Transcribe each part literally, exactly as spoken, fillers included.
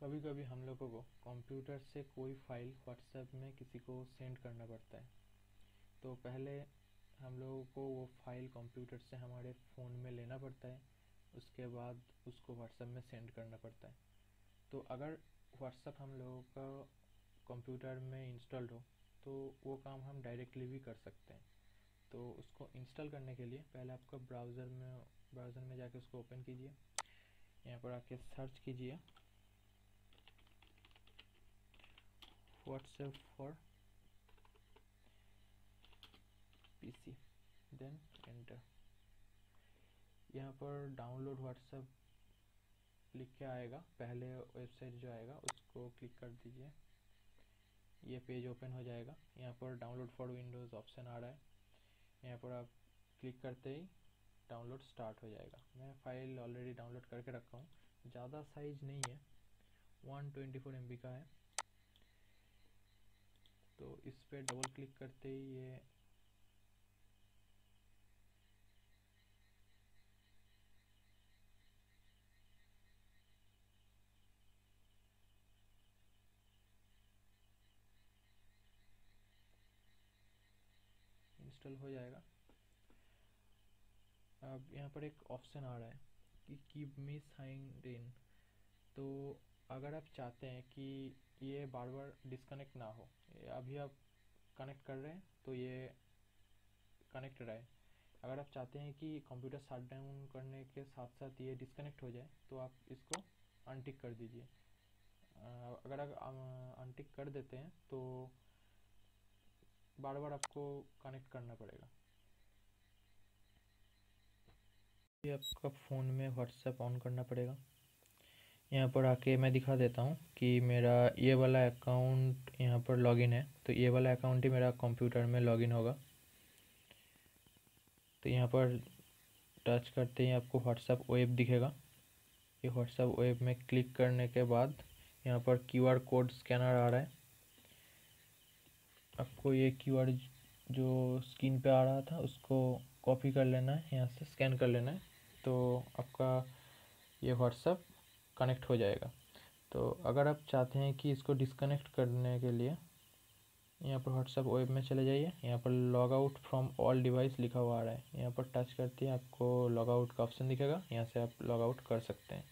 कभी कभी हम लोगों को कंप्यूटर से कोई फाइल व्हाट्सएप में किसी को सेंड करना पड़ता है। तो पहले हम लोगों को वो फाइल कंप्यूटर से हमारे फ़ोन में लेना पड़ता है, उसके बाद उसको व्हाट्सएप में सेंड करना पड़ता है। तो अगर व्हाट्सएप हम लोगों का कंप्यूटर में इंस्टॉल्ड हो तो वो काम हम डायरेक्टली भी कर सकते हैं। तो उसको इंस्टॉल करने के लिए पहले आपका ब्राउज़र में ब्राउज़र में जाके उसको ओपन कीजिए। यहाँ पर आके सर्च कीजिए WhatsApp for PC, then enter. यहाँ पर डाउनलोड व्हाट्सएप लिख के आएगा, पहले वेबसाइट जो आएगा उसको क्लिक कर दीजिए। ये पेज ओपन हो जाएगा। यहाँ पर डाउनलोड फॉर विंडोज़ ऑप्शन आ रहा है, यहाँ पर आप क्लिक करते ही डाउनलोड स्टार्ट हो जाएगा। मैं फ़ाइल ऑलरेडी डाउनलोड करके रखा हूँ, ज़्यादा साइज नहीं है, one twenty four M B का है। तो इस पर डबल क्लिक करते ही ये इंस्टॉल हो जाएगा। अब यहाँ पर एक ऑप्शन आ रहा है कि कीप मी साइन्ड इन। तो अगर आप चाहते हैं कि ये बार बार डिस्कनेक्ट ना हो, अभी आप कनेक्ट कर रहे हैं तो ये कनेक्ट रहे। अगर आप चाहते हैं कि कंप्यूटर शट डाउन करने के साथ साथ ये डिस्कनेक्ट हो जाए तो आप इसको अनटिक कर दीजिए। अगर आप अनटिक कर देते हैं तो बार बार आपको कनेक्ट करना पड़ेगा। ये आपका फ़ोन में व्हाट्सएप ऑन करना पड़ेगा। यहाँ पर आके मैं दिखा देता हूँ कि मेरा ये वाला अकाउंट यहाँ पर लॉगिन है, तो ये वाला अकाउंट ही मेरा कंप्यूटर में लॉगिन होगा। तो यहाँ पर टच करते ही आपको व्हाट्सएप वेब दिखेगा। ये व्हाट्सएप वेब में क्लिक करने के बाद यहाँ पर क्यूआर कोड स्कैनर आ रहा है। आपको ये क्यूआर जो स्क्रीन पे आ रहा था उसको कॉपी कर लेना है, यहाँ से स्कैन कर लेना है, तो आपका ये व्हाट्सएप कनेक्ट हो जाएगा। तो अगर आप चाहते हैं कि इसको डिस्कनेक्ट करने के लिए यहाँ पर व्हाट्सएप वेब में चले जाइए। यहाँ पर log out from all device लिखा हुआ आ रहा है, यहाँ पर टच करते ही आपको लॉग आउट का ऑप्शन दिखेगा, यहाँ से आप लॉग आउट कर सकते हैं।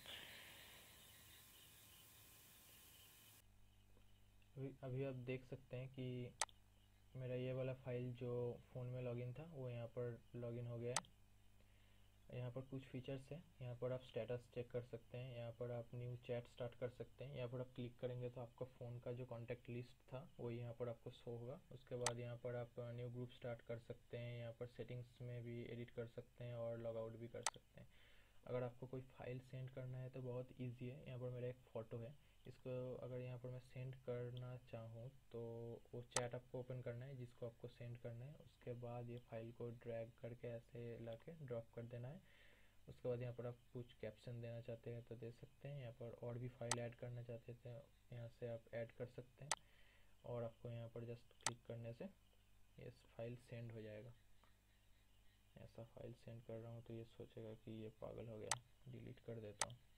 अभी अभी आप देख सकते हैं कि मेरा ये वाला फाइल जो फ़ोन में लॉगिन था वो यहाँ पर लॉगिन हो गया है। यहाँ पर कुछ फीचर्स हैं, यहाँ पर आप स्टेटस चेक कर सकते हैं, यहाँ पर आप न्यू चैट स्टार्ट कर सकते हैं। यहाँ पर आप क्लिक करेंगे तो आपका फ़ोन का जो कॉन्टैक्ट लिस्ट था वो यहाँ पर आपको शो होगा। उसके बाद यहाँ पर आप न्यू ग्रुप स्टार्ट कर सकते हैं, यहाँ पर सेटिंग्स में भी एडिट कर सकते हैं और लॉग आउट भी कर सकते हैं। अगर आपको कोई फाइल सेंड करना है तो बहुत ईजी है। यहाँ पर मेरा एक फ़ोटो है, इसको अगर यहाँ पर मैं सेंड करना चाहूँ तो वो चैट आपको ओपन करना है जिसको आपको सेंड करना है। उसके बाद ये फाइल को ड्रैग करके ऐसे ला के ड्रॉप कर देना है। उसके बाद यहाँ पर आप कुछ कैप्शन देना चाहते हैं तो दे सकते हैं। यहाँ पर और भी फाइल ऐड करना चाहते थे, यहाँ से आप ऐड कर सकते हैं। और आपको यहाँ पर जस्ट क्लिक करने से ये फाइल सेंड हो जाएगा। ऐसा फाइल सेंड कर रहा हूँ तो ये सोचेगा कि ये पागल हो गया, डिलीट कर देता हूँ।